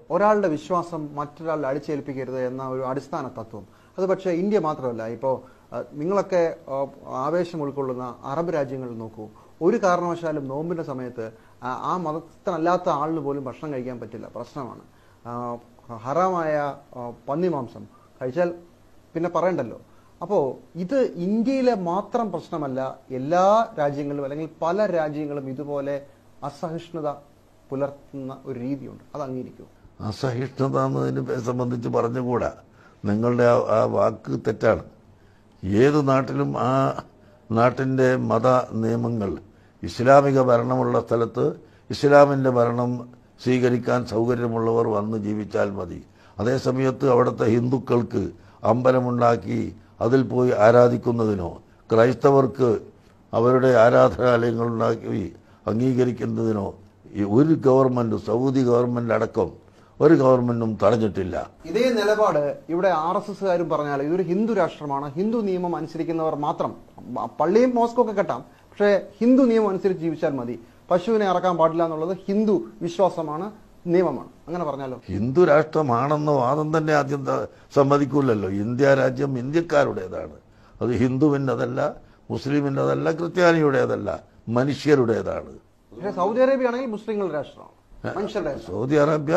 ഒരാളുടെ വിശ്വാസം മറ്റൊരാളുടെ അടിച്ചേൽപ്പിക്കരുത് എന്ന ഒരു അടിസ്ഥാന തത്വം. അത് പക്ഷേ ഇന്ത്യ മാത്രമല്ല. ഇപ്പോൾ നിങ്ങളൊക്കെ ആവേശം ഉൾക്കൊള്ളുന്ന അറബ് രാജ്യങ്ങളിൽ നോക്കൂ. ഒരു കാരണവശാലും നോമ്പിന്റെ സമയത്ത് ആ മതസ്ഥനല്ലാത്ത ആളിന് പോലും ഭക്ഷണം കഴിക്കാൻ പറ്റില്ല. പ്രശ്നമാണ്. ഹറാമായ പന്നിമാംസം കഴിച്ചാൽ പിന്നെ പറയണ്ടല്ലോ. അപ്പോൾ ഇത് ഇന്ത്യയിലെ മാത്രം പ്രശ്നമല്ല. എല്ലാ രാജ്യങ്ങളിലും അല്ലെങ്കിൽ പല രാജ്യങ്ങളും ഇതുപോലെ അസഹിഷ്ണുത പുലർത്തുന്ന ഒരു രീതിയുണ്ട്. അത് അംഗീകരിക്കും. അസഹിഷ്ണുത എന്നതിനെ സംബന്ധിച്ച് പറഞ്ഞുകൂടാ. നിങ്ങളുടെ ആ വാക്ക് തെറ്റാണ്. ഏത് നാട്ടിലും ആ നാട്ടിൻ്റെ മത നിയമങ്ങൾ, ഇസ്ലാമിക ഭരണമുള്ള സ്ഥലത്ത് ഇസ്ലാമിൻ്റെ ഭരണം സ്വീകരിക്കാൻ സൗകര്യമുള്ളവർ വന്ന് ജീവിച്ചാൽ മതി. അതേസമയത്ത് അവിടുത്തെ ഹിന്ദുക്കൾക്ക് അമ്പലമുണ്ടാക്കി അതിൽ പോയി ആരാധിക്കുന്നതിനോ ക്രൈസ്തവർക്ക് അവരുടെ ആരാധനാലയങ്ങളുണ്ടാക്കി അംഗീകരിക്കുന്നതിനോ ഒരു ഗവൺമെൻറ്, സൗദി ഗവൺമെൻറ് അടക്കം ഒരു ഗവൺമെന്റും തടഞ്ഞിട്ടില്ല. ഇതേ നിലപാട് ഇവിടെ RSSകാരും പറഞ്ഞാൽ ഇതൊരു ഹിന്ദു രാഷ്ട്രമാണ്, ഹിന്ദു നിയമം അനുസരിക്കുന്നവർ മാത്രം, പള്ളിയും മോസ്കോ ഒക്കെ കെട്ടാം, പക്ഷേ ഹിന്ദു നിയമം അനുസരിച്ച് ജീവിച്ചാൽ മതി, പശുവിനെ ഇറക്കാൻ പാടില്ല എന്നുള്ളത് ഹിന്ദു വിശ്വാസമാണ്, നിയമമാണ്. അങ്ങനെ പറഞ്ഞാലോ? ഹിന്ദു രാഷ്ട്രമാണെന്ന വാദം തന്നെ ആദ്യം സമ്മതിക്കൂലല്ലോ. ഇന്ത്യ രാജ്യം ഇന്ത്യക്കാരുടേതാണ്. അത് ഹിന്ദുവിൻ്റെതല്ല, മുസ്ലിമിൻ്റെതല്ല, ക്രിസ്ത്യാനിയുടേതല്ല, മനുഷ്യരുടേതാണ്. പക്ഷേ സൗദി അറേബ്യ ആണെങ്കിൽ മുസ്ലിങ്ങളുടെ രാഷ്ട്രമാണ്, മനുഷ്യരുടെ. സൗദി അറേബ്യ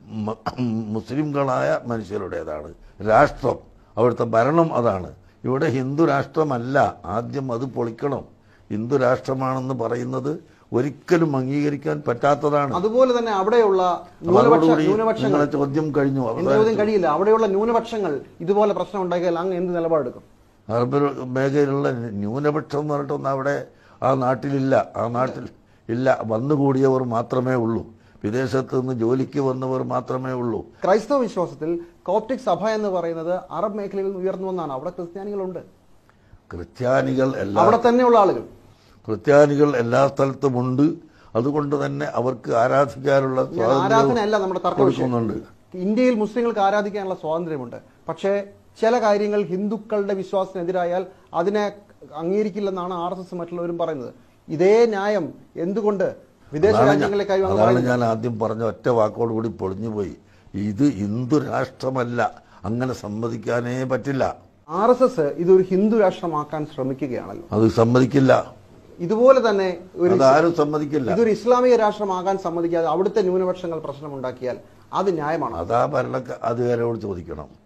മുസ്ലിംകളായ മനുഷ്യരുടേതാണ് രാഷ്ട്രം. അവിടുത്തെ ഭരണം അതാണ്. ഇവിടെ ഹിന്ദു രാഷ്ട്രമല്ല. ആദ്യം അത് പൊളിക്കണം. ഹിന്ദു രാഷ്ട്രമാണെന്ന് പറയുന്നത് ഒരിക്കലും അംഗീകരിക്കാൻ പറ്റാത്തതാണ്. അതുപോലെ തന്നെ അവിടെയുള്ള ന്യൂനപക്ഷങ്ങൾ ചോദ്യം കഴിഞ്ഞു. ചോദ്യം കഴിയില്ല. അവിടെയുള്ള ന്യൂനപക്ഷങ്ങൾ ഇതുപോലെ പ്രശ്നം ഉണ്ടാക്കിയാൽ അങ്ങ് എന്ത് നിലപാടെടുക്കും? അറബ് മേഖലയിലുള്ള ന്യൂനപക്ഷം എന്ന് പറഞ്ഞിട്ടൊന്നും അവിടെ ആ നാട്ടിലില്ല. ആ നാട്ടിൽ ഇല്ല. വന്നുകൂടിയവർ മാത്രമേ ഉള്ളൂ. വിദേശത്ത് നിന്ന് ജോലിക്ക് വന്നവർ മാത്രമേ ഉള്ളൂ. ക്രൈസ്തവ വിശ്വാസത്തിൽ കോപ്റ്റിക് സഭ എന്ന് പറയുന്നത് അറബ് മേഖലയിൽ നിന്ന് ഉയർന്നു വന്നാണ്. അവിടെ ക്രിസ്ത്യാനികളുണ്ട്. ക്രിസ്ത്യാനികൾ അവിടെ തന്നെയുള്ള ആളുകൾ, ക്രിസ്ത്യാനികൾ എല്ലാ സ്ഥലത്തുമുണ്ട്. അതുകൊണ്ട് തന്നെ അവർക്ക് ആരാധിക്കാനുള്ള ആരാധനയല്ല നമ്മുടെ തർക്കമുണ്ട്. ഇന്ത്യയിൽ മുസ്ലിങ്ങൾക്ക് ആരാധിക്കാനുള്ള സ്വാതന്ത്ര്യമുണ്ട്. പക്ഷേ ചില കാര്യങ്ങൾ ഹിന്ദുക്കളുടെ വിശ്വാസത്തിനെതിരായാൽ അതിനെ അംഗീകരിക്കില്ലെന്നാണ് RSS മറ്റുള്ളവരും പറയുന്നത്. ഇതേ ന്യായം എന്തുകൊണ്ട് വിദേശ രാജ്യങ്ങളിലേക്കായി? അതാണ് ഞാൻ ആദ്യം പറഞ്ഞ ഒറ്റ വാക്കോടുകൂടി പൊളിഞ്ഞുപോയി. ഇത് ഹിന്ദു രാഷ്ട്രമല്ല. അങ്ങനെ സമ്മതിക്കാനേ പറ്റില്ല. RSS ഇതൊരു ഹിന്ദു രാഷ്ട്രമാക്കാൻ ശ്രമിക്കുകയാണല്ലോ. അത് സമ്മതിക്കില്ല. ഇതുപോലെ തന്നെ ആരും സമ്മതിക്കില്ല. ഇതൊരു ഇസ്ലാമിക രാഷ്ട്രമാകാൻ സമ്മതിക്കാതെ അവിടുത്തെ ന്യൂനപക്ഷങ്ങൾ പ്രശ്നമുണ്ടാക്കിയാൽ അത് ന്യായമാണ്. അതാ ഭരണ അധികാരിയോട് ചോദിക്കണം.